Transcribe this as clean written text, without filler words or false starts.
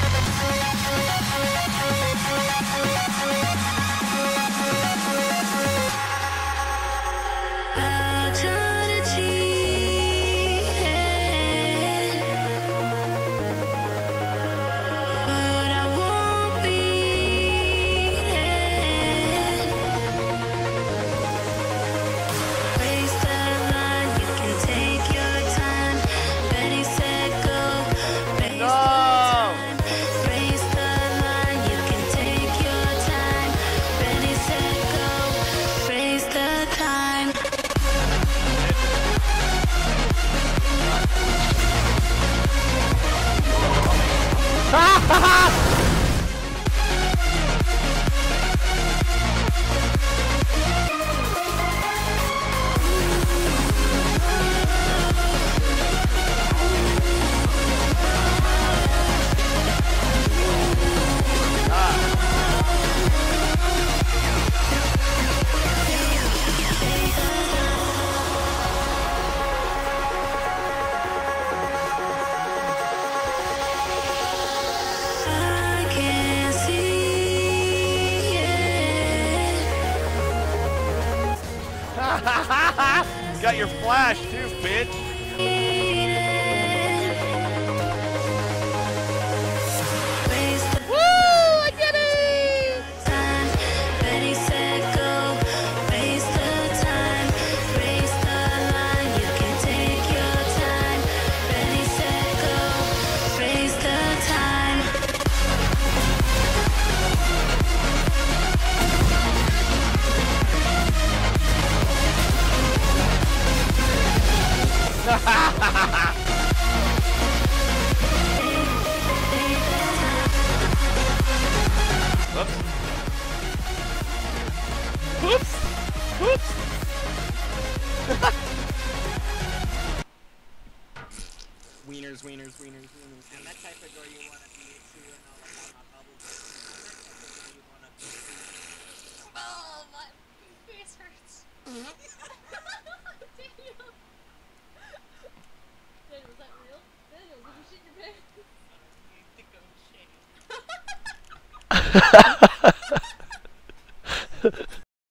Got your flash too, bitch. Woo! I did it! Ready, set, go. Race the time. Race the line. You can take your time. Ready, set, go. Race the time. Whoops. Whoops. Whoops. Wieners, wieners, wieners, wieners. And that type of girl you want to be too, and all that kind of bubble. That type of girl you want to be. Oh, my face hurts. Damn. Daniel, was that real? Daniel, did you shit your pants? You think I'm ashamed.